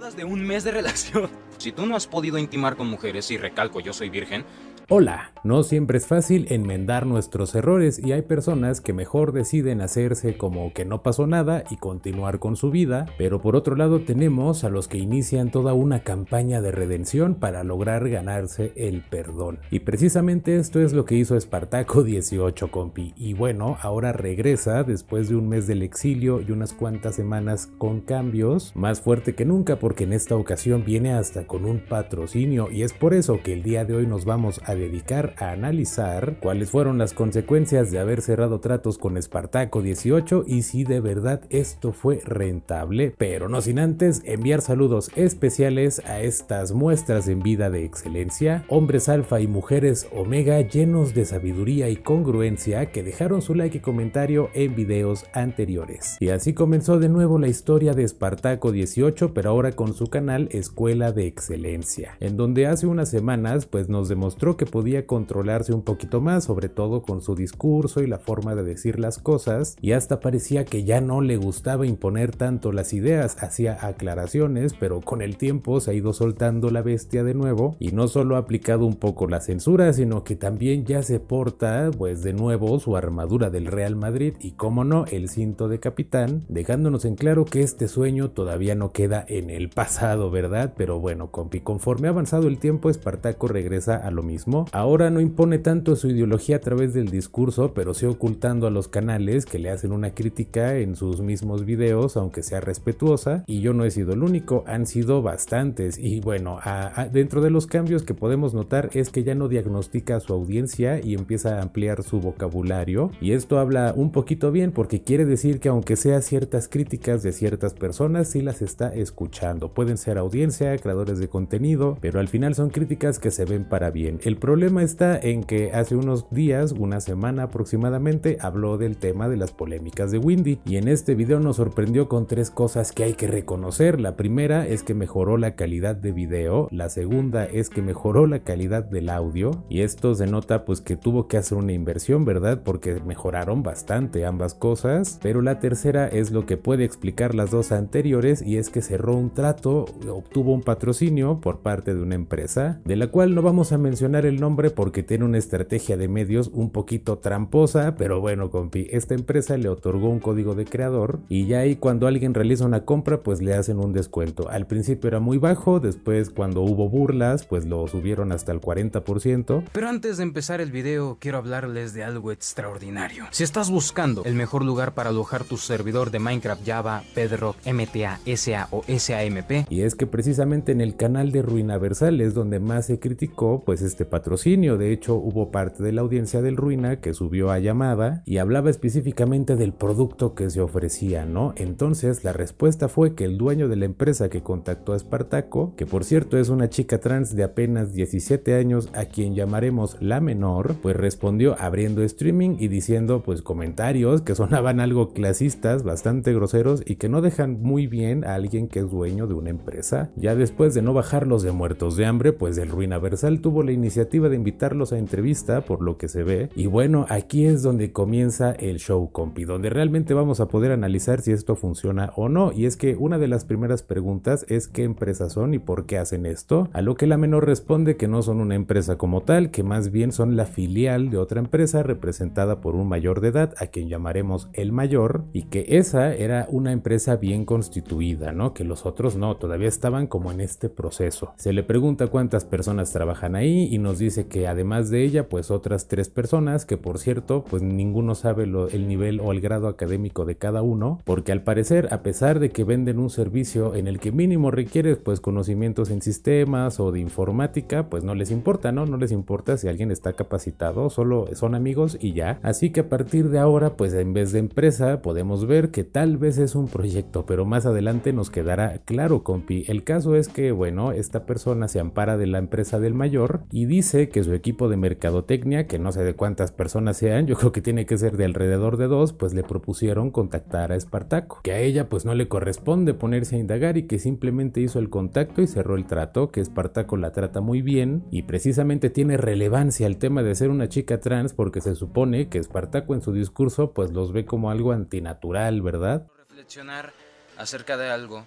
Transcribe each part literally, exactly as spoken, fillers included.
hablas de un mes de relación. Si tú no has podido intimar con mujeres, y recalco, yo soy virgen. Hola, no siempre es fácil enmendar nuestros errores y hay personas que mejor deciden hacerse como que no pasó nada y continuar con su vida, pero por otro lado tenemos a los que inician toda una campaña de redención para lograr ganarse el perdón. Y precisamente esto es lo que hizo Espartaco dieciocho, compi. Y bueno, ahora regresa después de un mes del exilio y unas cuantas semanas con cambios, más fuerte que nunca porque en esta ocasión viene hasta con un patrocinio y es por eso que el día de hoy nos vamos a dedicar a analizar cuáles fueron las consecuencias de haber cerrado tratos con Espartaco dieciocho y si de verdad esto fue rentable, pero no sin antes enviar saludos especiales a estas muestras en vida de excelencia, hombres alfa y mujeres omega llenos de sabiduría y congruencia que dejaron su like y comentario en videos anteriores. Y así comenzó de nuevo la historia de Espartaco dieciocho, pero ahora con su canal Escuela de Excelencia, en donde hace unas semanas pues nos demostró que podía controlarse un poquito más, sobre todo con su discurso y la forma de decir las cosas, y hasta parecía que ya no le gustaba imponer tanto las ideas, hacía aclaraciones, pero con el tiempo se ha ido soltando la bestia de nuevo y no solo ha aplicado un poco la censura, sino que también ya se porta pues de nuevo su armadura del Real Madrid y como no el cinto de capitán, dejándonos en claro que este sueño todavía no queda en el pasado, ¿verdad? Pero bueno, compi, conforme ha avanzado el tiempo Espartaco regresa a lo mismo. Ahora no impone tanto su ideología a través del discurso, pero sí ocultando a los canales que le hacen una crítica en sus mismos videos, aunque sea respetuosa, y yo no he sido el único, han sido bastantes, y bueno, a, a, dentro de los cambios que podemos notar es que ya no diagnostica a su audiencia y empieza a ampliar su vocabulario, y esto habla un poquito bien porque quiere decir que aunque sea ciertas críticas de ciertas personas, sí las está escuchando, pueden ser audiencia, creadores de contenido, pero al final son críticas que se ven para bien. El El problema está en que hace unos días, una semana aproximadamente, habló del tema de las polémicas de Windy y en este video nos sorprendió con tres cosas que hay que reconocer. La primera es que mejoró la calidad de video, la segunda es que mejoró la calidad del audio y esto se nota pues que tuvo que hacer una inversión, ¿verdad? Porque mejoraron bastante ambas cosas, pero la tercera es lo que puede explicar las dos anteriores y es que cerró un trato, obtuvo un patrocinio por parte de una empresa, de la cual no vamos a mencionar el nombre porque tiene una estrategia de medios un poquito tramposa, pero bueno, compi, esta empresa le otorgó un código de creador y ya ahí cuando alguien realiza una compra pues le hacen un descuento. Al principio era muy bajo, después cuando hubo burlas pues lo subieron hasta el cuarenta por ciento. Pero antes de empezar el video quiero hablarles de algo extraordinario. Si estás buscando el mejor lugar para alojar tu servidor de Minecraft, Java, Bedrock, M T A, S A o S A M P, y es que precisamente en el canal de Ruinaversal es donde más se criticó pues este patrocinio. De hecho hubo parte de la audiencia del Ruina que subió a llamada y hablaba específicamente del producto que se ofrecía, ¿no? Entonces la respuesta fue que el dueño de la empresa que contactó a Espartaco, que por cierto es una chica trans de apenas diecisiete años a quien llamaremos la menor, pues respondió abriendo streaming y diciendo pues comentarios que sonaban algo clasistas, bastante groseros y que no dejan muy bien a alguien que es dueño de una empresa. Ya después de no bajarlos de muertos de hambre, pues el Ruinaversal tuvo la iniciativa de invitarlos a entrevista por lo que se ve y bueno, aquí es donde comienza el show, compi, donde realmente vamos a poder analizar si esto funciona o no. Y es que una de las primeras preguntas es qué empresas son y por qué hacen esto, a lo que la menor responde que no son una empresa como tal, que más bien son la filial de otra empresa representada por un mayor de edad a quien llamaremos el mayor, y que esa era una empresa bien constituida, ¿no? Que los otros no, todavía estaban como en este proceso. Se le pregunta cuántas personas trabajan ahí y nos dice dice que además de ella pues otras tres personas que por cierto pues ninguno sabe lo, el nivel o el grado académico de cada uno, porque al parecer a pesar de que venden un servicio en el que mínimo requieres pues conocimientos en sistemas o de informática, pues no les importa, ¿no? No les importa si alguien está capacitado, solo son amigos y ya. Así que a partir de ahora pues en vez de empresa podemos ver que tal vez es un proyecto, pero más adelante nos quedará claro, compi. El caso es que bueno, esta persona se ampara de la empresa del mayor y dice que su equipo de mercadotecnia, que no sé de cuántas personas sean, yo creo que tiene que ser de alrededor de dos, pues le propusieron contactar a Espartaco, que a ella pues no le corresponde ponerse a indagar y que simplemente hizo el contacto y cerró el trato, que Espartaco la trata muy bien y precisamente tiene relevancia el tema de ser una chica trans porque se supone que Espartaco en su discurso pues los ve como algo antinatural, ¿verdad? Reflexionar acerca de algo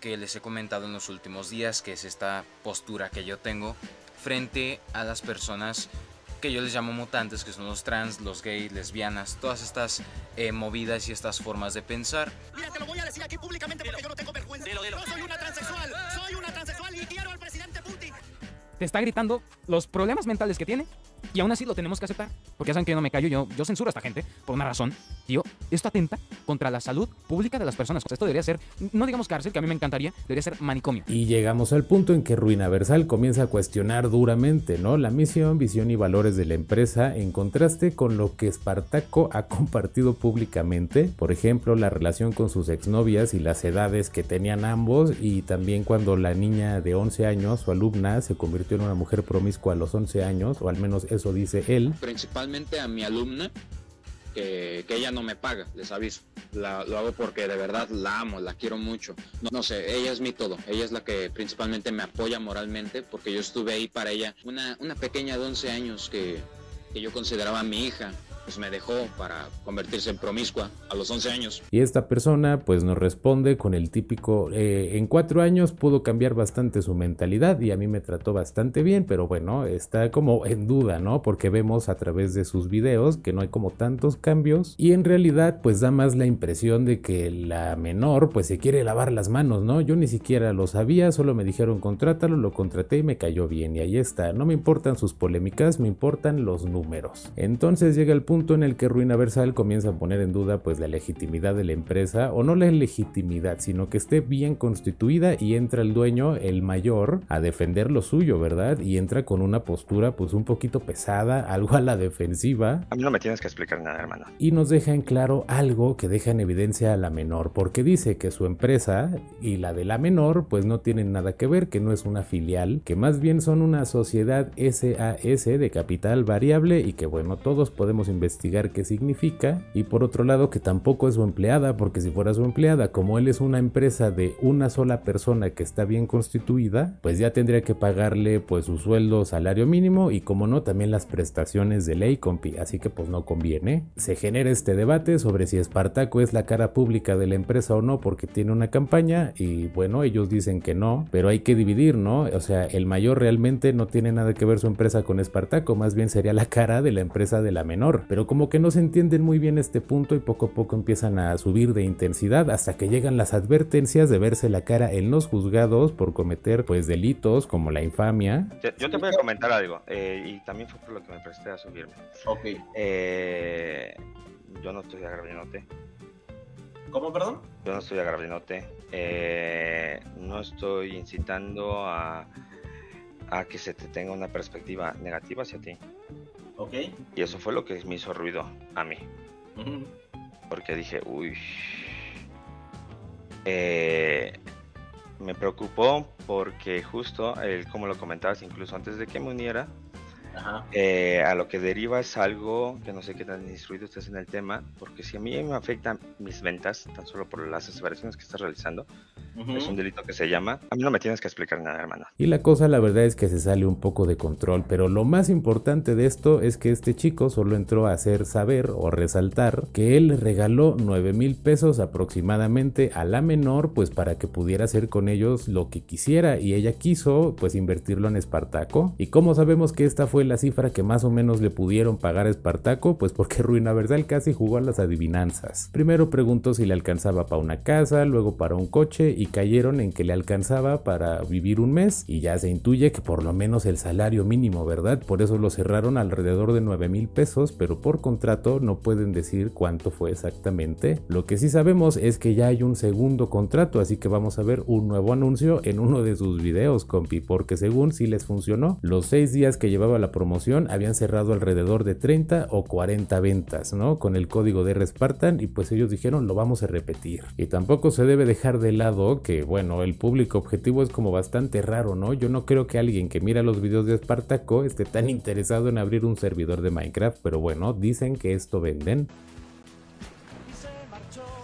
que les he comentado en los últimos días, que es esta postura que yo tengo frente a las personas que yo les llamo mutantes, que son los trans, los gays, lesbianas, todas estas eh, movidas y estas formas de pensar. Mira, te lo voy a decir aquí públicamente porque yo no tengo vergüenza. Dilo, dilo. Yo soy una transexual, soy una transexual y quiero al presidente Putin. Te está gritando los problemas mentales que tiene y aún así lo tenemos que aceptar. Porque ya saben que yo no me callo, yo, yo censuro a esta gente por una razón. Tío, esto atenta contra la salud pública de las personas. Esto debería ser, no digamos cárcel, que a mí me encantaría, debería ser manicomio. Y llegamos al punto en que Ruinaversal comienza a cuestionar duramente, ¿no?, la misión, visión y valores de la empresa en contraste con lo que Espartaco ha compartido públicamente. Por ejemplo, la relación con sus exnovias y las edades que tenían ambos, y también cuando la niña de once años, su alumna, se convirtió en una mujer promiscua a los once años, o al menos eso dice él. Principalmente a mi alumna, que, que ella no me paga, les aviso. La, lo hago porque de verdad la amo, la quiero mucho. No, no sé, ella es mi todo. Ella es la que principalmente me apoya moralmente, porque yo estuve ahí para ella. Una, una pequeña de once años que, que yo consideraba mi hija, pues me dejó para convertirse en promiscua a los once años. Y esta persona pues nos responde con el típico, eh, en cuatro años pudo cambiar bastante su mentalidad y a mí me trató bastante bien, pero bueno, está como en duda, ¿no? Porque vemos a través de sus videos que no hay como tantos cambios y en realidad pues da más la impresión de que la menor pues se quiere lavar las manos, ¿no? Yo ni siquiera lo sabía, solo me dijeron contrátalo, lo contraté y me cayó bien y ahí está. No me importan sus polémicas, me importan los números. Entonces llega el punto en el que Ruinaversal comienza a poner en duda pues la legitimidad de la empresa, o no la legitimidad, sino que esté bien constituida, y entra el dueño, el mayor, a defender lo suyo, ¿verdad? Y entra con una postura pues un poquito pesada, algo a la defensiva. A mí no me tienes que explicar nada, hermano. Y nos deja en claro algo que deja en evidencia a la menor, porque dice que su empresa y la de la menor pues no tienen nada que ver, que no es una filial, que más bien son una sociedad S A S de capital variable y que bueno, todos podemos investigar investigar qué significa, y por otro lado que tampoco es su empleada, porque si fuera su empleada, como él es una empresa de una sola persona que está bien constituida, pues ya tendría que pagarle pues su sueldo, salario mínimo y como no también las prestaciones de ley, compi, así que pues no conviene. Se genera este debate sobre si Espartaco es la cara pública de la empresa o no porque tiene una campaña, y bueno, ellos dicen que no, pero hay que dividir, ¿no? O sea, el mayor realmente no tiene nada que ver su empresa con Espartaco, más bien sería la cara de la empresa de la menor, pero como que no se entienden muy bien este punto y poco a poco empiezan a subir de intensidad hasta que llegan las advertencias de verse la cara en los juzgados por cometer pues delitos como la infamia. Yo te voy a comentar algo, eh, y también fue por lo que me presté a subirme. Ok. Eh, yo no estoy agravinote. ¿Cómo, perdón? Yo no estoy agravinote. Eh, no estoy incitando a, a que se te tenga una perspectiva negativa hacia ti. Ok. Y eso fue lo que me hizo ruido a mí. Uh-huh. Porque dije, uy. Eh, me preocupó porque justo, el, como lo comentabas incluso antes de que me uniera, Ajá. Eh, a lo que deriva es algo que no sé qué tan instruido estés en el tema, porque si a mí me afectan mis ventas, tan solo por las aseveraciones que estás realizando, uh-huh. es un delito que se llama, a mí no me tienes que explicar nada, hermano. Y la cosa la verdad es que se sale un poco de control, pero lo más importante de esto es que este chico solo entró a hacer saber o resaltar que él le regaló nueve mil pesos aproximadamente a la menor, pues para que pudiera hacer con ellos lo que quisiera, y ella quiso pues invertirlo en Espartaco. ¿Y cómo sabemos que esta fue la cifra que más o menos le pudieron pagar a Espartaco? Pues porque Ruinaversal casi jugó a las adivinanzas. Primero preguntó si le alcanzaba para una casa, luego para un coche, y cayeron en que le alcanzaba para vivir un mes, y ya se intuye que por lo menos el salario mínimo, ¿verdad? Por eso lo cerraron alrededor de nueve mil pesos, pero por contrato no pueden decir cuánto fue exactamente. Lo que sí sabemos es que ya hay un segundo contrato, así que vamos a ver un nuevo anuncio en uno de sus videos, compi, porque según sí les funcionó. Los seis días que llevaba la promoción habían cerrado alrededor de treinta o cuarenta ventas, ¿no? Con el código de R Spartan, y pues ellos dijeron lo vamos a repetir. Y tampoco se debe dejar de lado que, bueno, el público objetivo es como bastante raro, ¿no? Yo no creo que alguien que mira los videos de Espartaco esté tan interesado en abrir un servidor de Minecraft, pero bueno, dicen que esto venden. Se marchó.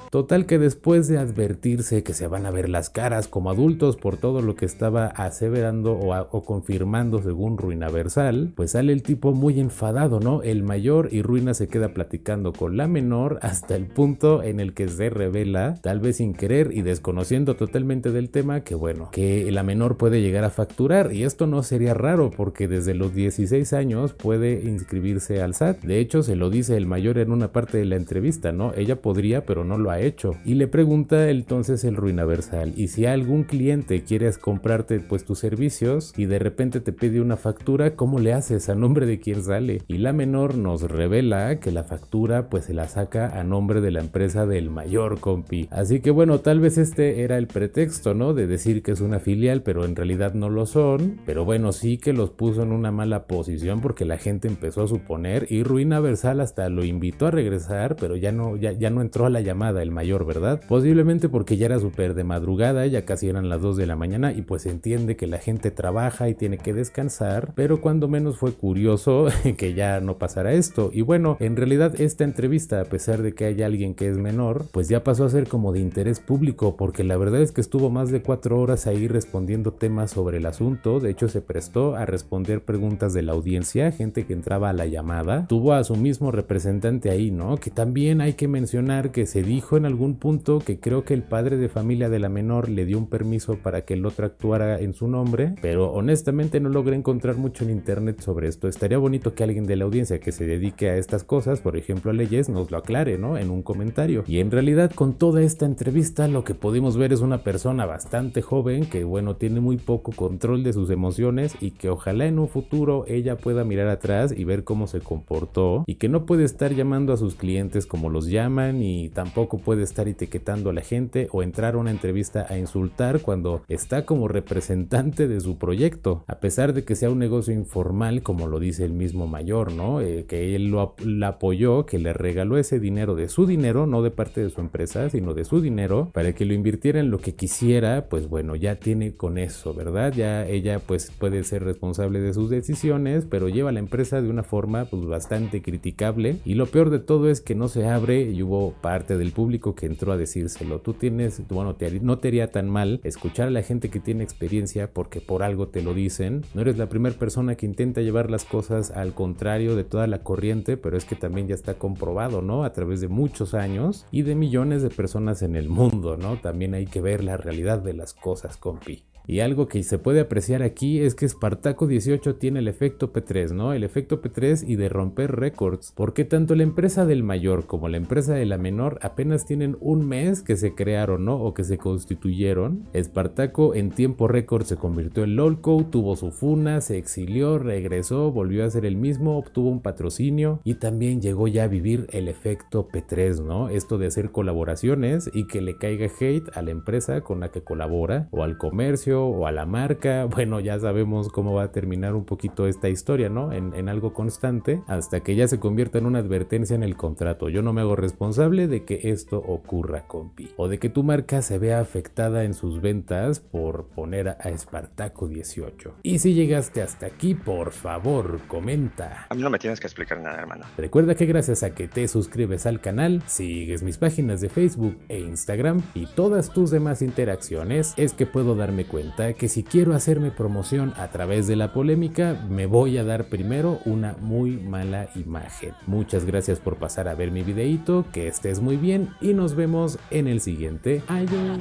Total que después de advertirse que se van a ver las caras como adultos por todo lo que estaba aseverando o, a, o confirmando según Ruinaversal, pues sale el tipo muy enfadado, ¿no? El mayor, y Ruina se queda platicando con la menor hasta el punto en el que se revela, tal vez sin querer y desconociendo totalmente del tema, que bueno, que la menor puede llegar a facturar, y esto no sería raro porque desde los dieciséis años puede inscribirse al S A T. De hecho, se lo dice el mayor en una parte de la entrevista, ¿no? Ella podría, pero no lo ha hecho. Y le pregunta entonces el Ruinaversal, y si algún cliente quiere comprarte pues tus servicios y de repente te pide una factura, ¿cómo le haces? ¿A nombre de quién sale? Y la menor nos revela que la factura pues se la saca a nombre de la empresa del mayor, compi. Así que bueno, tal vez este era el pretexto, ¿no? De decir que es una filial, pero en realidad no lo son. Pero bueno, sí que los puso en una mala posición porque la gente empezó a suponer, y Ruinaversal hasta lo invitó a regresar, pero ya no, ya, ya no entró a la llamada el mayor, ¿verdad? Posiblemente porque ya era súper de madrugada, ya casi eran las dos de la mañana, y pues entiende que la gente trabaja y tiene que descansar, pero cuando menos fue curioso que ya no pasara esto. Y bueno, en realidad esta entrevista, a pesar de que hay alguien que es menor, pues ya pasó a ser como de interés público, porque la verdad es que estuvo más de cuatro horas ahí respondiendo temas sobre el asunto. De hecho, se prestó a responder preguntas de la audiencia, gente que entraba a la llamada. Tuvo a su mismo representante ahí, ¿no? Que también hay que mencionar que se dijo en algún punto que creo que el padre de familia de la menor le dio un permiso para que el otro actuara en su nombre, pero honestamente no logré encontrar mucho en internet sobre esto. Estaría bonito que alguien de la audiencia que se dedique a estas cosas, por ejemplo a leyes, nos lo aclare, ¿no? En un comentario. Y en realidad con toda esta entrevista lo que pudimos ver es una persona bastante joven que bueno, tiene muy poco control de sus emociones, y que ojalá en un futuro ella pueda mirar atrás y ver cómo se comportó, y que no puede estar llamando a sus clientes como los llaman, y tampoco puede estar etiquetando a la gente o entrar a una entrevista a insultar cuando está como representante de su proyecto, a pesar de que sea un negocio informal, como lo dice el mismo mayor, ¿no? Eh, que él lo la apoyó, que le regaló ese dinero de su dinero, no de parte de su empresa, sino de su dinero, para que lo invirtiera en lo que quisiera. Pues bueno, ya tiene con eso, ¿verdad? Ya ella pues puede ser responsable de sus decisiones, pero lleva a la empresa de una forma pues bastante criticable, y lo peor de todo es que no se abre, y hubo parte del público que entró a decírselo. Tú tienes, bueno, te, no te haría tan mal escuchar a la gente que tiene experiencia, porque por algo te lo dicen. No eres la primera persona que intenta llevar las cosas al contrario de toda la corriente, pero es que también ya está comprobado, ¿no? A través de muchos años y de millones de personas en el mundo, ¿no? También hay que ver la realidad de las cosas, compi. Y algo que se puede apreciar aquí es que Espartaco dieciocho tiene el efecto P tres, ¿no? El efecto P tres y de romper récords, porque tanto la empresa del mayor como la empresa de la menor apenas tienen un mes que se crearon, ¿no? O que se constituyeron. Espartaco en tiempo récord se convirtió en LOLCO, tuvo su funa, se exilió, regresó, volvió a ser el mismo, obtuvo un patrocinio y también llegó ya a vivir el efecto P tres, ¿no? Esto de hacer colaboraciones y que le caiga hate a la empresa con la que colabora, o al comercio, o a la marca. Bueno, ya sabemos cómo va a terminar un poquito esta historia, ¿no? En, en algo constante, hasta que ya se convierta en una advertencia en el contrato. Yo no me hago responsable de que esto ocurra, compi, o de que tu marca se vea afectada en sus ventas por poner a Espartaco dieciocho. Y si llegaste hasta aquí, por favor, comenta. A mí no me tienes que explicar nada, hermano. Recuerda que gracias a que te suscribes al canal, sigues mis páginas de Facebook e Instagram y todas tus demás interacciones, es que puedo darme cuenta que si quiero hacerme promoción a través de la polémica, me voy a dar primero una muy mala imagen. Muchas gracias por pasar a ver mi videito, que estés muy bien y nos vemos en el siguiente. Adiós.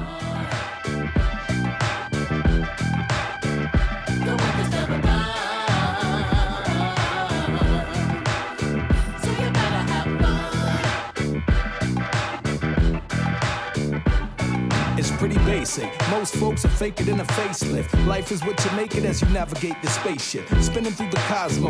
Pretty basic. Most folks are fake it in a facelift. Life is what you make it as you navigate the spaceship, spinning through the cosmos.